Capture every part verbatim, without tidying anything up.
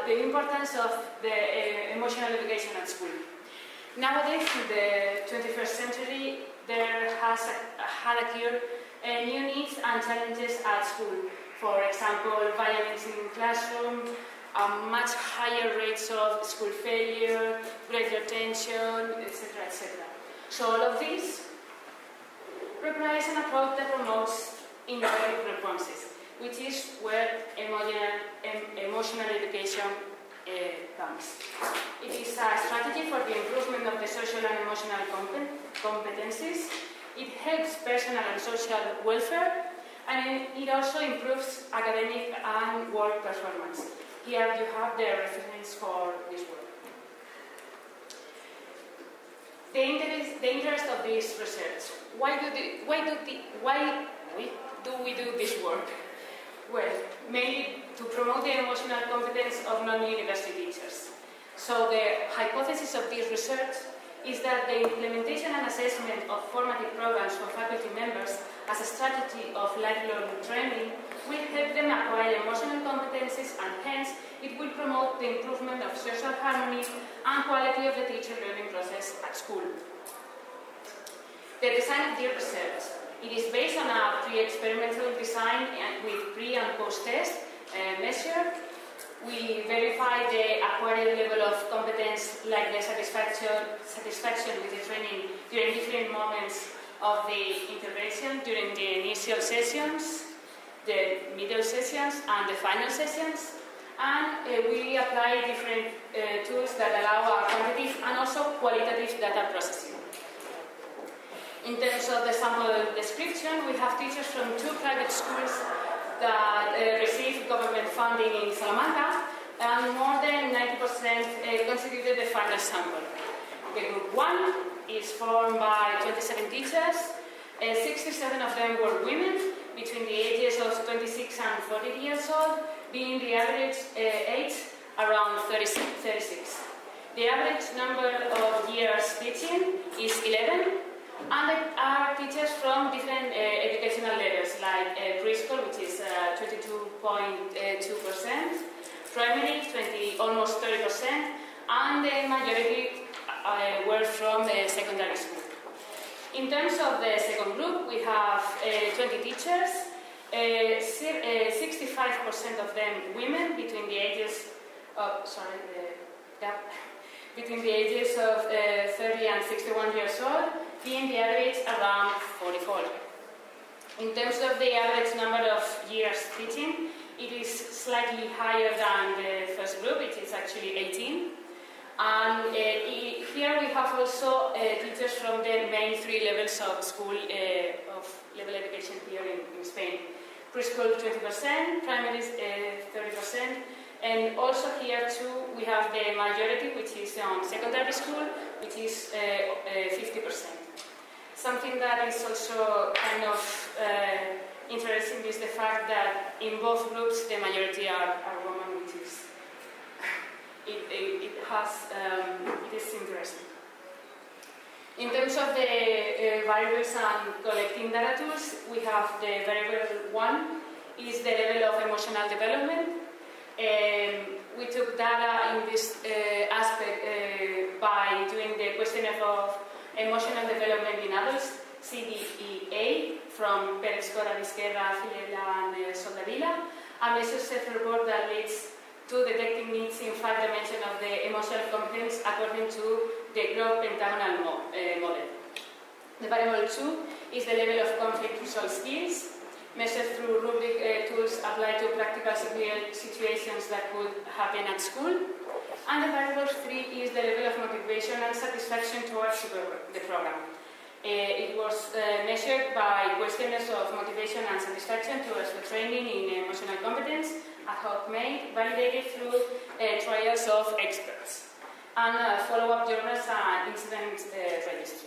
the importance of the uh, emotional education at school. Nowadays, in the twenty-first century, there has a, had occurred uh, new needs and challenges at school. For example, violence in the classroom, a much higher rates of school failure, greater tension, et cetera, et cetera. So all of this requires an approach that promotes innovative responses, which is where emotional, emotional education uh, comes. It is a strategy for the improvement of the social and emotional competencies. It helps personal and social welfare, and it also improves academic and work performance. Here you have the reference for this work. The interest, the interest of this research. Why do, the, why, do the, why we, do we do this work? Well, mainly to promote the emotional competence of non-university teachers. So the hypothesis of this research is that the implementation and assessment of formative programs for faculty members as a strategy of lifelong training will help them acquire emotional competencies, and hence it will promote the improvement of social harmony and quality of the teacher learning process at school. The design of the research. It is based on a pre-experimental design and with pre- and post-test uh, measure. We verify the acquired level of competence, like the satisfaction, satisfaction with the training during different moments of the intervention, during the initial sessions, the middle sessions, and the final sessions. And uh, we apply different uh, tools that allow a quantitative and also qualitative data processing. In terms of the sample description, we have teachers from two private schools that uh, receive government funding in Salamanca, and more than ninety percent uh, constituted the final sample. The group one is formed by twenty-seven teachers. Uh, sixty-seven of them were women between the ages of twenty-six and forty years old, being the average uh, age around thirty-six. The average number of years teaching is eleven. And they are teachers from different uh, educational levels, like uh, preschool, which is uh, twenty-two point two percent, primary, twenty, almost thirty percent, and the majority uh, were from uh, secondary school. In terms of the second group, we have uh, twenty teachers, uh, sixty-five percent of them women between the ages of, sorry, uh, yeah, between the ages of uh, thirty and sixty-one years old, being the average around forty-four. In terms of the average number of years teaching, it is slightly higher than the first group, it is actually eighteen. And uh, here we have also uh, teachers from the main three levels of school, uh, of level education here in, in Spain. Preschool twenty percent, primary uh, thirty percent, and also here too we have the majority, which is on secondary school, which is uh, uh, fifty percent. Something that is also kind of uh, interesting is the fact that in both groups the majority are, are women, which is it, it, it has um, it is interesting. In terms of the uh, variables and collecting data tools, we have the variable one is the level of emotional development. Um, we took data in this uh, aspect uh, by doing the questionnaire of emotional development in adults, C D E A, from Pérez Cora, Vizquerra, Filela, and uh, Soldavilla, a measure self-report that leads to detecting needs in five dimensions of the emotional competence according to the growth pentagonal mo uh, model. The variable two is the level of conflict resolve skills, measured through rubric uh, tools applied to practical situations that could happen at school. And the variable three is the level of motivation and satisfaction towards the program. Uh, it was uh, measured by questionnaires of motivation and satisfaction towards the training in emotional competence, ad hoc made, validated through uh, trials of experts, and uh, follow-up journals and incident uh, registry.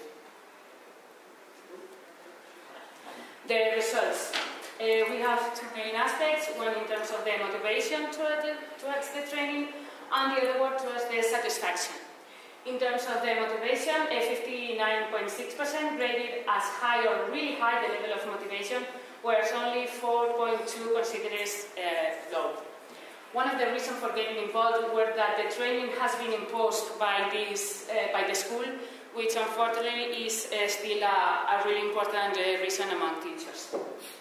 The results. Uh, we have two main aspects, one in terms of the motivation towards the, towards the training, and the other one towards the satisfaction. In terms of the motivation, fifty-nine point six percent graded as high or really high the level of motivation, whereas only four point two considered uh, low. One of the reasons for getting involved were that the training has been imposed by, this, uh, by the school, which unfortunately is uh, still a, a really important uh, reason among teachers.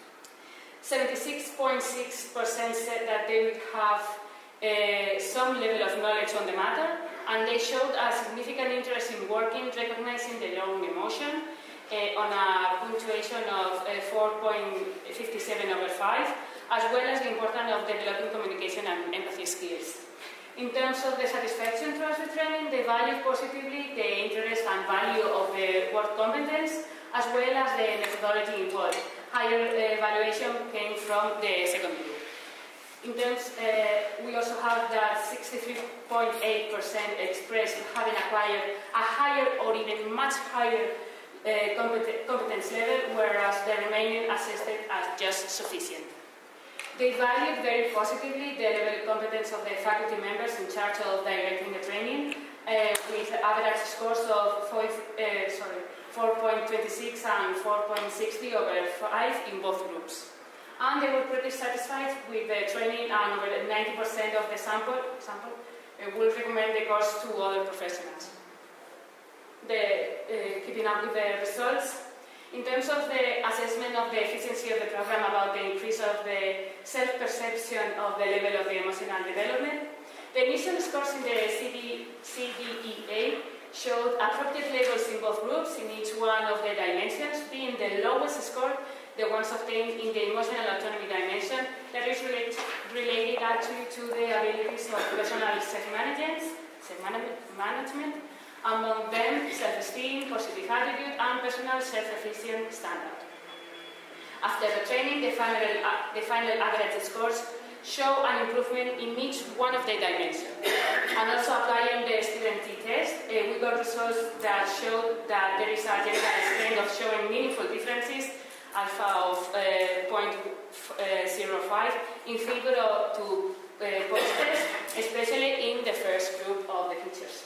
seventy-six point six percent said that they would have uh, some level of knowledge on the matter, and they showed a significant interest in working, recognizing their own emotion uh, on a punctuation of uh, four point five seven over five, as well as the importance of developing communication and empathy skills. In terms of the satisfaction towards the training, they valued positively the interest and value of the work competence, as well as the methodology involved. Higher uh, evaluation came from the second group. In terms, uh, we also have that sixty-three point eight percent expressed having acquired a higher or even much higher uh, compet competence level, whereas the remaining assessed as just sufficient. They valued very positively the level of competence of the faculty members in charge of directing the training, uh, with average scores of five, uh, sorry, four point two six and four point six zero over five in both groups. And they were pretty satisfied with the training, and over ninety percent of the sample, sample uh, will recommend the course to other professionals. The, uh, keeping up with the results, in terms of the assessment of the efficiency of the program about the increase of the self-perception of the level of the emotional development, the initial scores in the C D E A showed appropriate levels in both groups in each one of the dimensions, being the lowest score the ones obtained in the emotional autonomy dimension, that is related, related actually to the abilities of personal self-management, self-management, among them self-esteem, positive attitude, and personal self-efficient standard. After the training, the final, uh, the final average scores show an improvement in each one of the dimensions. And also applying the student t-test, uh, we got results that show that there is a general trend of showing meaningful differences, alpha of uh, zero point zero five, in favor of to uh, post-test, especially in the first group of the teachers.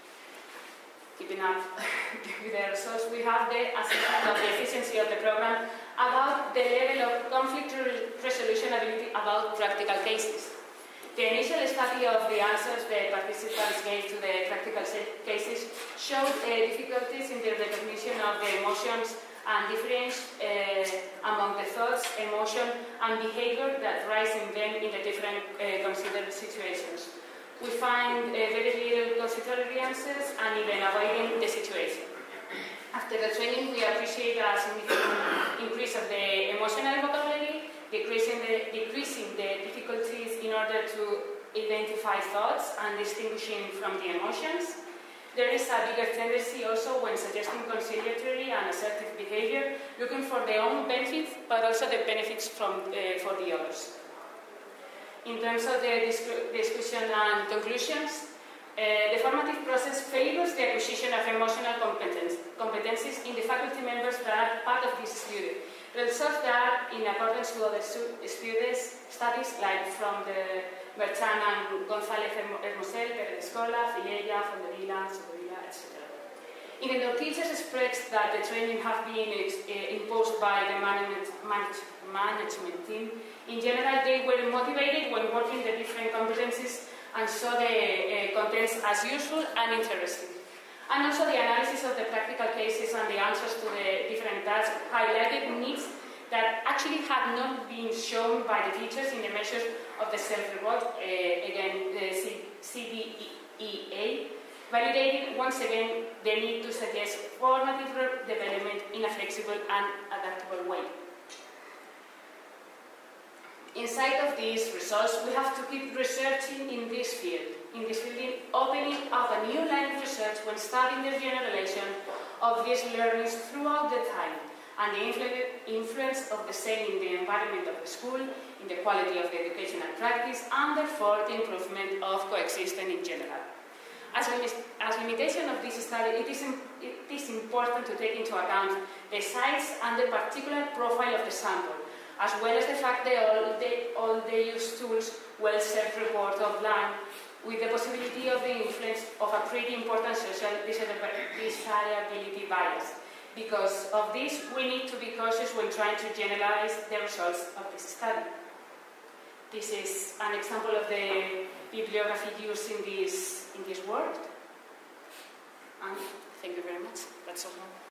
Keeping up with the results, we have the assessment of the efficiency of the program about the level of conflict resolution ability about practical cases. The initial study of the answers the participants gave to the practical cases showed uh, difficulties in the recognition of the emotions and difference uh, among the thoughts, emotion, and behavior that rise in them in the different uh, considered situations. We find uh, very little consideratory answers and even avoiding the situation. After the training, we appreciate a significant increase of the emotional vocabulary, decreasing the, decreasing the difficulties in order to identify thoughts and distinguishing from the emotions. There is a bigger tendency also when suggesting conciliatory and assertive behavior, looking for their own benefits, but also the benefits from, uh, for the others. In terms of the discussion and conclusions, uh, the formative process favors the acquisition of emotional competence, competencies in the faculty members that are part of this study. Results that, in accordance with other students, studies like from the Berchan and González Hermosel, Peredescola, Filella, Fondevilla, Sotovilla, et cetera. Even though teachers expressed that the training have been uh, imposed by the management, manage, management team, in general they were motivated when working the different competencies and saw the uh, contents as useful and interesting. And also the analysis of the practical cases and the answers to the different tasks highlighted needs that actually had not been shown by the teachers in the measures of the self-reward, uh, again the C D E A, validating once again the need to suggest formative development in a flexible and adaptable way. In sight of these results, we have to keep researching in this field, in this field, opening up a new line of research when studying the generation of these learnings throughout the time, and the influence of the same in the environment of the school, in the quality of the educational practice, and therefore the improvement of coexistence in general. As, lim as limitation of this study, it is, it is important to take into account the size and the particular profile of the sample, as well as the fact that all the, all the used tools will self-report offline, with the possibility of the influence of a pretty important social desirability bias. Because of this, we need to be cautious when trying to generalize the results of this study. this is an example of the bibliography used in this, in this work. And thank you very much. That's all.